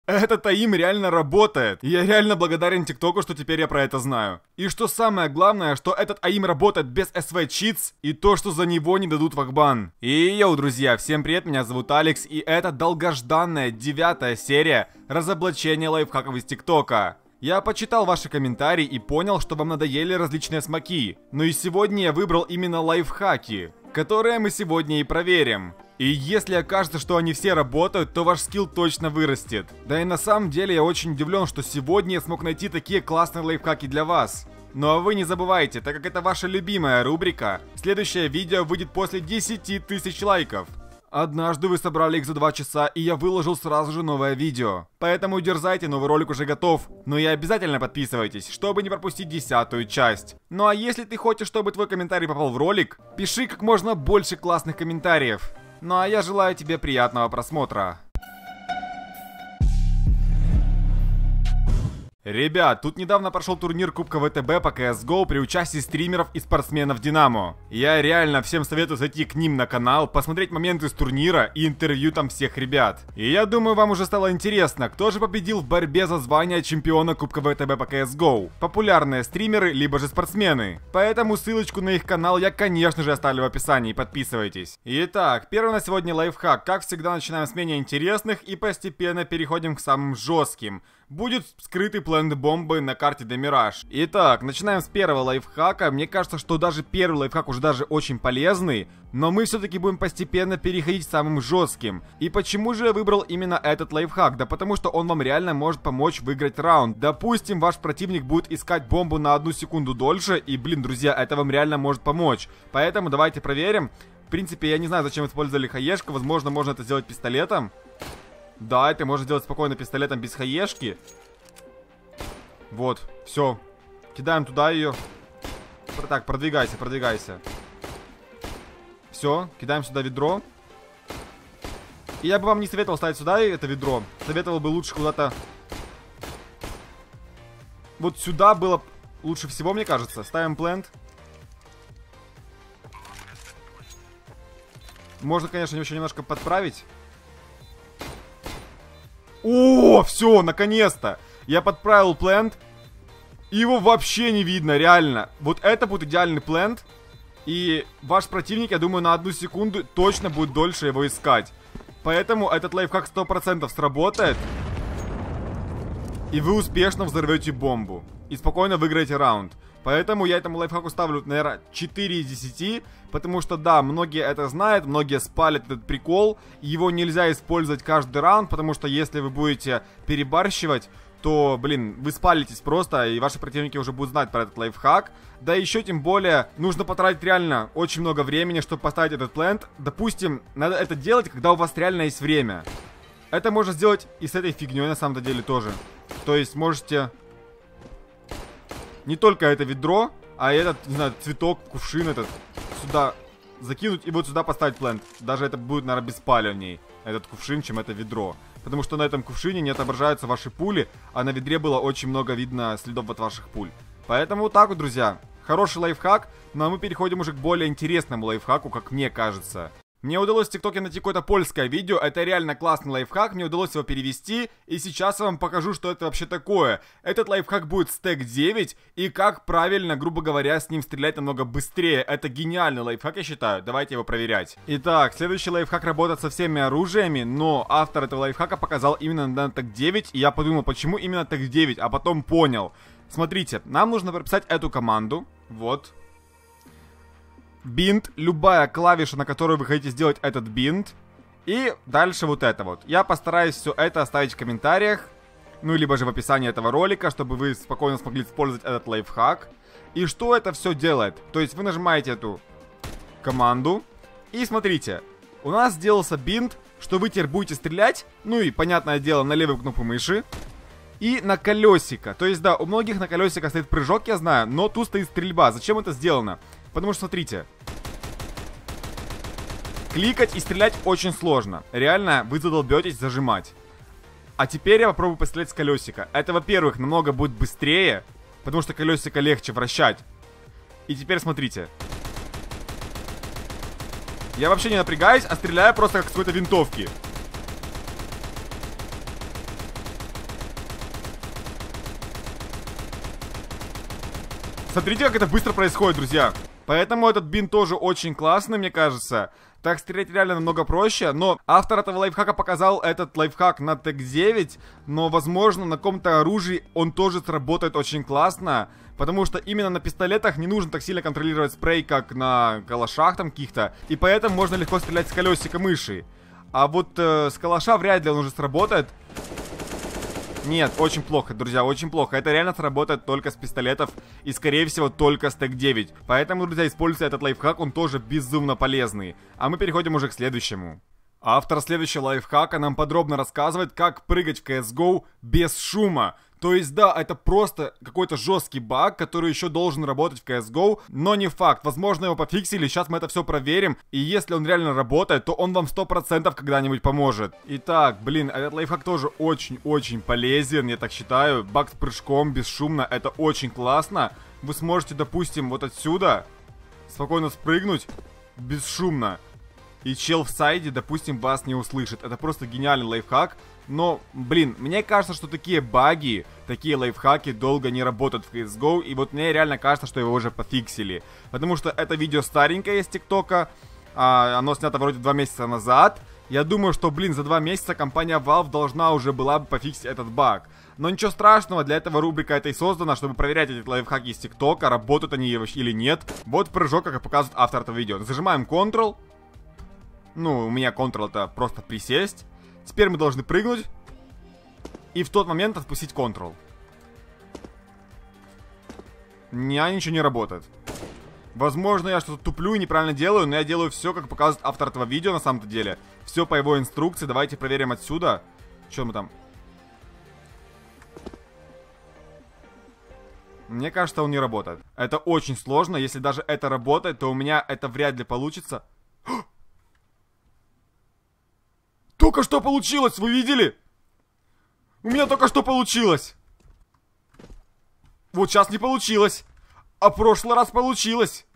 Этот АИМ реально работает. И я реально благодарен ТикТоку, что теперь я про это знаю. И что самое главное, что этот АИМ работает без SV Cheats, и то, что за него не дадут вахбан. И йоу, друзья, всем привет, меня зовут Алекс, и это долгожданная 9-я серия разоблачения лайфхаков из ТикТока. Я почитал ваши комментарии и понял, что вам надоели различные смаки. Но и сегодня я выбрал именно лайфхаки, которые мы сегодня и проверим. И если окажется, что они все работают, то ваш скилл точно вырастет. Да и на самом деле я очень удивлен, что сегодня я смог найти такие классные лайфхаки для вас. Ну а вы не забывайте, так как это ваша любимая рубрика, следующее видео выйдет после 10 тысяч лайков. Однажды вы собрали их за 2 часа, и я выложил сразу же новое видео. Поэтому дерзайте, новый ролик уже готов. Ну и обязательно подписывайтесь, чтобы не пропустить 10-ю часть. Ну а если ты хочешь, чтобы твой комментарий попал в ролик, пиши как можно больше классных комментариев. Ну а я желаю тебе приятного просмотра. Ребят, тут недавно прошел турнир Кубка ВТБ по CSGO при участии стримеров и спортсменов Динамо. Я реально всем советую зайти к ним на канал, посмотреть моменты с турнира и интервью там всех ребят. И я думаю, вам уже стало интересно, кто же победил в борьбе за звание чемпиона Кубка ВТБ по CSGO. Популярные стримеры, либо же спортсмены. Поэтому ссылочку на их канал я, конечно же, оставлю в описании, подписывайтесь. Итак, первый на сегодня лайфхак. Как всегда, начинаем с менее интересных и постепенно переходим к самым жестким. Будет скрытый плент бомбы на карте Демираж. Итак, начинаем с первого лайфхака. Мне кажется, что даже первый лайфхак уже даже очень полезный, но мы все-таки будем постепенно переходить к самым жестким. И почему же я выбрал именно этот лайфхак? Да потому что он вам реально может помочь выиграть раунд. Допустим, ваш противник будет искать бомбу на 1 секунду дольше, и, блин, друзья, это вам реально может помочь. Поэтому давайте проверим. В принципе, я не знаю, зачем использовали хаешку. Возможно, можно это сделать пистолетом. Да, это можно сделать спокойно пистолетом без хаешки. Вот, все. Кидаем туда ее. Так, продвигайся, продвигайся. Все, кидаем сюда ведро. И я бы вам не советовал ставить сюда это ведро. Советовал бы лучше куда-то... Вот сюда было лучше всего, мне кажется. Ставим плент. Можно, конечно, еще немножко подправить. О, все, наконец-то! Я подправил плент. И его вообще не видно, реально. Вот это будет идеальный плент. И ваш противник, я думаю, на 1 секунду точно будет дольше его искать. Поэтому этот лайфхак 100% сработает. И вы успешно взорвете бомбу. И спокойно выиграете раунд. Поэтому я этому лайфхаку ставлю, наверное, 4 из 10. Потому что, да, многие это знают, многие спалят этот прикол. Его нельзя использовать каждый раунд, потому что если вы будете перебарщивать, то, блин, вы спалитесь просто, и ваши противники уже будут знать про этот лайфхак. Да еще тем более, нужно потратить реально очень много времени, чтобы поставить этот плент. Допустим, надо это делать, когда у вас реально есть время. Это можно сделать и с этой фигней на самом деле тоже. То есть можете... Не только это ведро, а этот, не знаю, цветок, кувшин этот сюда закинуть и вот сюда поставить плент. Даже это будет, наверное, беспалевней, этот кувшин, чем это ведро. Потому что на этом кувшине не отображаются ваши пули, а на ведре было очень много видно следов от ваших пуль. Поэтому вот так вот, друзья. Хороший лайфхак, но мы переходим уже к более интересному лайфхаку, как мне кажется. Мне удалось в ТикТоке найти какое-то польское видео, это реально классный лайфхак, мне удалось его перевести, и сейчас я вам покажу, что это вообще такое. Этот лайфхак будет стек 9, и как правильно, грубо говоря, с ним стрелять намного быстрее. Это гениальный лайфхак, я считаю, давайте его проверять. Итак, следующий лайфхак работает со всеми оружиями, но автор этого лайфхака показал именно на стек 9, и я подумал, почему именно стек 9, а потом понял. Смотрите, нам нужно прописать эту команду, вот. Бинт, любая клавиша, на которую вы хотите сделать этот бинт. И дальше вот это вот. Я постараюсь все это оставить в комментариях. Ну, либо же в описании этого ролика, чтобы вы спокойно смогли использовать этот лайфхак. И что это все делает? То есть вы нажимаете эту команду. И смотрите, у нас сделался бинт, что вы теперь будете стрелять. Ну и, понятное дело, на левую кнопку мыши. И на колесико. То есть, да, у многих на колесико стоит прыжок, я знаю, но тут стоит стрельба. Зачем это сделано? Потому что, смотрите, кликать и стрелять очень сложно. Реально, вы задолбетесь зажимать. А теперь я попробую пострелять с колесика. Это, во-первых, намного будет быстрее, потому что колесико легче вращать. И теперь смотрите. Я вообще не напрягаюсь, а стреляю просто как с какой-то винтовки. Смотрите, как это быстро происходит, друзья. Поэтому этот бин тоже очень классный, мне кажется. Так стрелять реально намного проще. Но автор этого лайфхака показал этот лайфхак на ТЭК-9. Но, возможно, на каком-то оружии он тоже сработает очень классно. Потому что именно на пистолетах не нужно так сильно контролировать спрей, как на калашах там каких-то. И поэтому можно легко стрелять с колесика мыши. А вот с калаша вряд ли он уже сработает. Нет, очень плохо, друзья, очень плохо. Это реально сработает только с пистолетов и, скорее всего, только с ТЭК-9. Поэтому, друзья, используйте этот лайфхак, он тоже безумно полезный. А мы переходим уже к следующему. Автор следующего лайфхака нам подробно рассказывает, как прыгать в CSGO без шума. То есть, да, это просто какой-то жесткий баг, который еще должен работать в CSGO, но не факт. Возможно, его пофиксили, сейчас мы это все проверим. И если он реально работает, то он вам 100% когда-нибудь поможет. Итак, блин, этот лайфхак тоже очень-очень полезен, я так считаю. Баг с прыжком, бесшумно, это очень классно. Вы сможете, допустим, вот отсюда спокойно спрыгнуть бесшумно. И чел в сайде, допустим, вас не услышит. Это просто гениальный лайфхак. Но, блин, мне кажется, что такие баги, такие лайфхаки долго не работают в CSGO. И вот мне реально кажется, что его уже пофиксили. Потому что это видео старенькое из ТикТока. Оно снято вроде 2 месяца назад. Я думаю, что, блин, за 2 месяца компания Valve должна уже была бы пофиксить этот баг. Но ничего страшного, для этого рубрика эта и создана, чтобы проверять эти лайфхаки из ТикТока, работают они или нет. Вот прыжок, как и показывает автор этого видео. Зажимаем Ctrl. Ну, у меня Ctrl это просто присесть. Теперь мы должны прыгнуть. И в тот момент отпустить Ctrl. Ничего не работает. Возможно, я что-то туплю и неправильно делаю, но я делаю все, как показывает автор этого видео на самом-то деле. Все по его инструкции. Давайте проверим отсюда. Что мы там? Мне кажется, он не работает. Это очень сложно. Если даже это работает, то у меня это вряд ли получится. Только что получилось, вы видели? У меня только что получилось. Вот сейчас не получилось. А в прошлый раз получилось.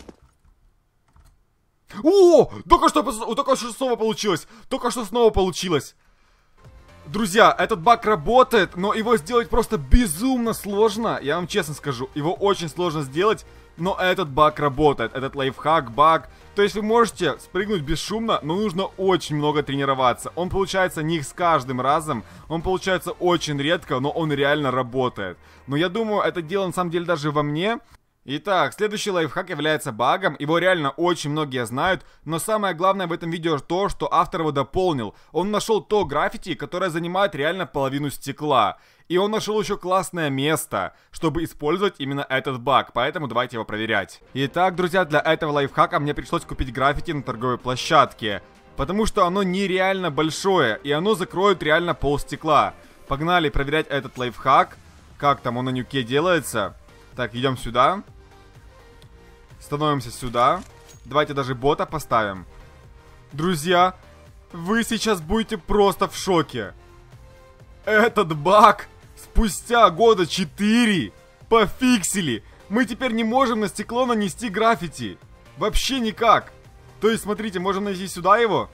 О! Только что снова получилось. Только что снова получилось. Друзья, этот баг работает, но его сделать просто безумно сложно. Я вам честно скажу, его очень сложно сделать. Но этот баг работает, этот лайфхак, баг. То есть вы можете спрыгнуть бесшумно, но нужно очень много тренироваться. Он получается не с каждым разом, он получается очень редко, но он реально работает. Но я думаю, это дело на самом деле даже во мне. Итак, следующий лайфхак является багом, его реально очень многие знают, но самое главное в этом видео то, что автор его дополнил. Он нашел то граффити, которое занимает реально половину стекла. И он нашел еще классное место, чтобы использовать именно этот баг, поэтому давайте его проверять. Итак, друзья, для этого лайфхака мне пришлось купить граффити на торговой площадке, потому что оно нереально большое, и оно закроет реально пол стекла. Погнали проверять этот лайфхак, как там он на нюке делается. Так, идем сюда. Становимся сюда. Давайте даже бота поставим. Друзья, вы сейчас будете просто в шоке. Этот баг спустя года 4 пофиксили. Мы теперь не можем на стекло нанести граффити. Вообще никак. То есть, смотрите, можем нанести сюда его.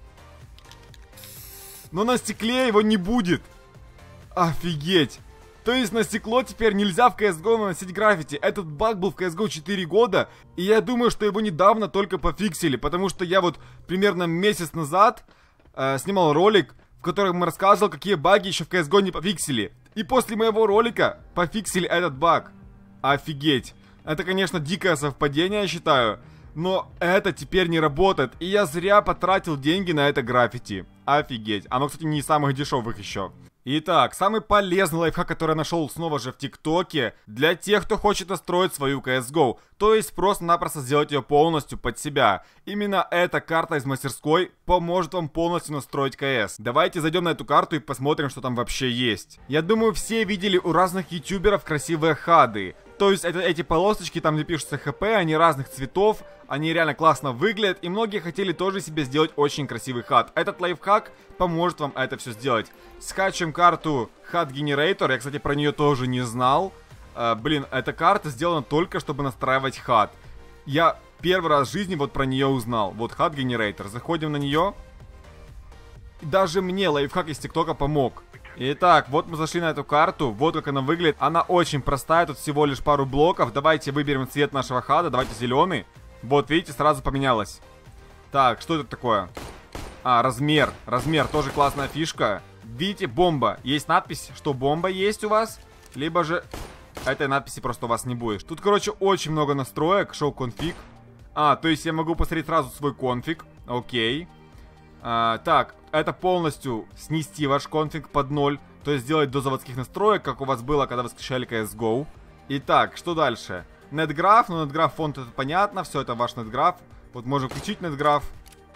Но на стекле его не будет. Офигеть. То есть на стекло теперь нельзя в CSGO наносить граффити. Этот баг был в CSGO 4 года. И я думаю, что его недавно только пофиксили. Потому что я вот примерно месяц назад снимал ролик, в котором я рассказывал, какие баги еще в CSGO не пофиксили. И после моего ролика пофиксили этот баг. Офигеть. Это, конечно, дикое совпадение, я считаю. Но это теперь не работает. И я зря потратил деньги на это граффити. Офигеть. Оно, кстати, не из самых дешевых еще. Итак, самый полезный лайфхак, который я нашел снова же в ТикТоке, для тех, кто хочет настроить свою CSGO, то есть просто-напросто сделать ее полностью под себя. Именно эта карта из мастерской поможет вам полностью настроить CS. Давайте зайдем на эту карту и посмотрим, что там вообще есть. Я думаю, все видели у разных ютуберов красивые хады. То есть эти полосочки, там где пишутся ХП, они разных цветов, они реально классно выглядят, и многие хотели тоже себе сделать очень красивый хад. Этот лайфхак поможет вам это все сделать. Скачиваем карту HUD Generator, я, кстати, про нее тоже не знал. Блин, эта карта сделана только, чтобы настраивать HUD. Я первый раз в жизни вот про нее узнал. Вот HUD Generator, заходим на нее. И даже мне лайфхак из ТикТока помог. Итак, вот мы зашли на эту карту, вот как она выглядит. Она очень простая, тут всего лишь пару блоков. Давайте выберем цвет нашего хада, давайте зеленый. Вот, видите, сразу поменялось. Так, что это такое? А, размер. Размер, тоже классная фишка. Видите, бомба. Есть надпись, что бомба есть у вас. Либо же этой надписи просто у вас не будет. Тут, короче, очень много настроек. Шоу конфиг. А, то есть я могу посмотреть сразу свой конфиг. Окей. Так, это полностью снести ваш конфиг под 0. То есть сделать до заводских настроек, как у вас было, когда вы скачали CSGO. Итак, что дальше? NetGraph, ну NetGraph фонд это понятно, все это ваш NetGraph. Вот можем включить NetGraph.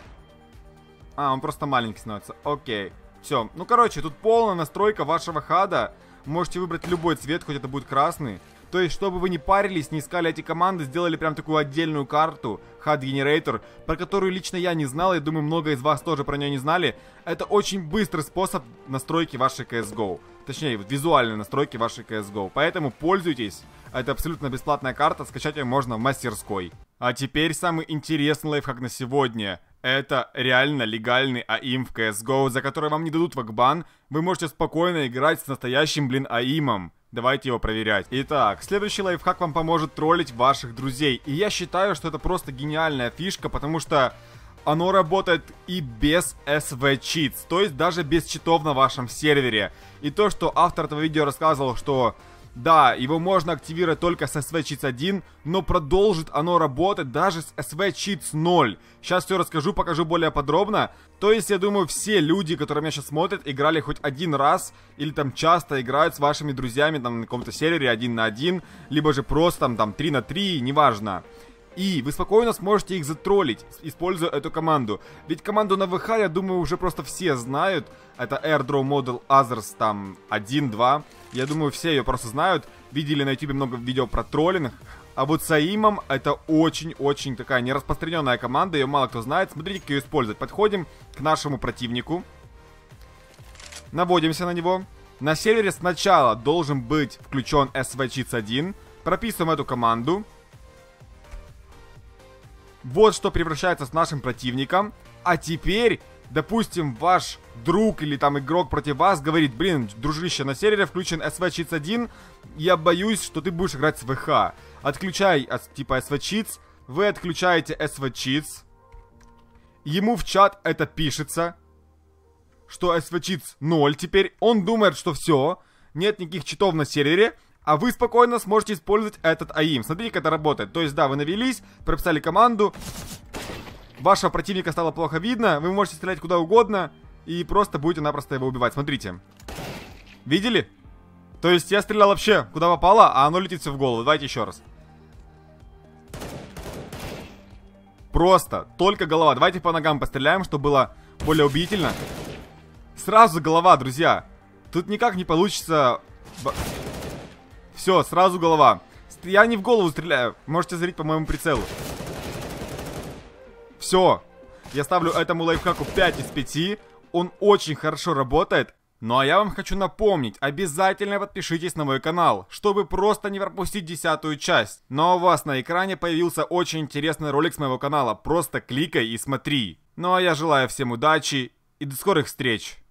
А, он просто маленький становится, окей. Все, ну короче, тут полная настройка вашего хада. Можете выбрать любой цвет, хоть это будет красный. То есть, чтобы вы не парились, не искали эти команды, сделали прям такую отдельную карту, HUD Generator, про которую лично я не знал, и думаю, много из вас тоже про нее не знали. Это очень быстрый способ настройки вашей CSGO. Точнее, визуальной настройки вашей CSGO. Поэтому пользуйтесь. Это абсолютно бесплатная карта, скачать ее можно в мастерской. А теперь самый интересный лайфхак на сегодня. Это реально легальный АИМ в CSGO, за который вам не дадут вакбан. Вы можете спокойно играть с настоящим, АИМом. Давайте его проверять. Итак, следующий лайфхак вам поможет троллить ваших друзей. И я считаю, что это просто гениальная фишка, потому что оно работает и без SV Cheats, то есть даже без читов на вашем сервере. И то, что автор этого видео рассказывал, что да, его можно активировать только с SV Cheats 1, но продолжит оно работать даже с SV Cheats 0. Сейчас все расскажу, покажу более подробно. То есть, я думаю, все люди, которые меня сейчас смотрят, играли хоть один раз, или там часто играют с вашими друзьями там на каком-то сервере 1 на 1, либо же просто там 3 на 3, неважно. И вы спокойно сможете их затроллить, используя эту команду. Ведь команду на ВХ, я думаю, уже просто все знают. Это Airdrop Model Others там 1-2. Я думаю, все ее просто знают. Видели на YouTube много видео про троллинг. А вот с АИМом это очень-очень такая нераспространенная команда. Ее мало кто знает. Смотрите, как ее использовать. Подходим к нашему противнику. Наводимся на него. На сервере сначала должен быть включен SV Cheats 1. Прописываем эту команду. Вот что превращается с нашим противником. А теперь, допустим, ваш друг или там игрок против вас говорит: блин, дружище, на сервере включен SV Cheats 1. Я боюсь, что ты будешь играть с ВХ. Отключай типа SV Cheats. Вы отключаете SV Cheats. Ему в чат это пишется, что SV Cheats 0 теперь. Он думает, что все, нет никаких читов на сервере. А вы спокойно сможете использовать этот АИМ. Смотрите, как это работает. То есть, да, вы навелись, прописали команду. Вашего противника стало плохо видно. Вы можете стрелять куда угодно. И просто будете напросто его убивать. Смотрите. Видели? То есть, я стрелял вообще куда попало, а оно летит все в голову. Давайте еще раз. Просто. Только голова. Давайте по ногам постреляем, чтобы было более убедительно. Сразу голова, друзья. Тут никак не получится... Все, сразу голова. Я не в голову стреляю. Можете зрить по моему прицелу. Все. Я ставлю этому лайфхаку 5 из 5. Он очень хорошо работает. Ну а я вам хочу напомнить, обязательно подпишитесь на мой канал, чтобы просто не пропустить 10-ю часть. Но у вас на экране появился очень интересный ролик с моего канала. Просто кликай и смотри. Ну а я желаю всем удачи и до скорых встреч.